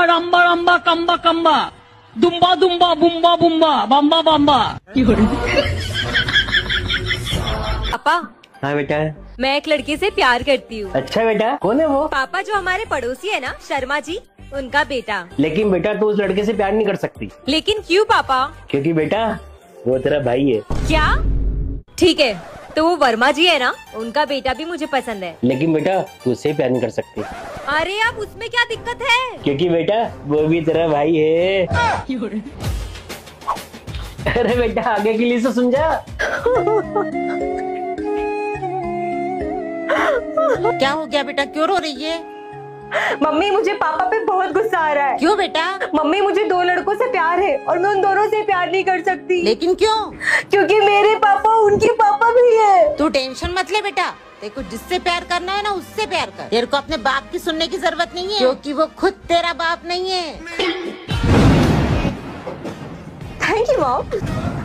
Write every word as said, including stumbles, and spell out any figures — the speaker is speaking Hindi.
रंबा रंबा कम्बा कम्बा दुम्बा दुम्बा बुम्बा बुम्बा बम्बा बम्बा। पापा। हाँ बेटा। मैं एक लड़की से प्यार करती हूँ। अच्छा बेटा, कौन है वो? पापा, जो हमारे पड़ोसी है ना, शर्मा जी, उनका बेटा। लेकिन बेटा तू उस लड़के से प्यार नहीं कर सकती। लेकिन क्यों पापा? क्योंकि बेटा वो तेरा भाई है। क्या? ठीक है, तो वो वर्मा जी है ना, उनका बेटा भी मुझे पसंद है। लेकिन बेटा तू उससे प्यार नहीं कर सकती। अरे अब उसमें क्या दिक्कत है? क्योंकि बेटा वो भी तेरा भाई है। अरे बेटा आगे के लिए से सुन जा। क्या हो गया बेटा, क्यों रो रही है? मम्मी, मुझे पापा पे बहुत गुस्सा आ रहा है। क्यों बेटा? मम्मी, मुझे दो लड़कों से प्यार है और मैं उन दोनों से प्यार नहीं कर सकती। लेकिन क्यों? क्योंकि मेरे पापा उनके पापा भी है। तू टेंशन मत ले बेटा, तेरे को जिससे प्यार करना है ना उससे प्यार कर। तेरे को अपने बाप की सुनने की जरूरत नहीं है, क्योंकि वो खुद तेरा बाप नहीं है। Thank you mom.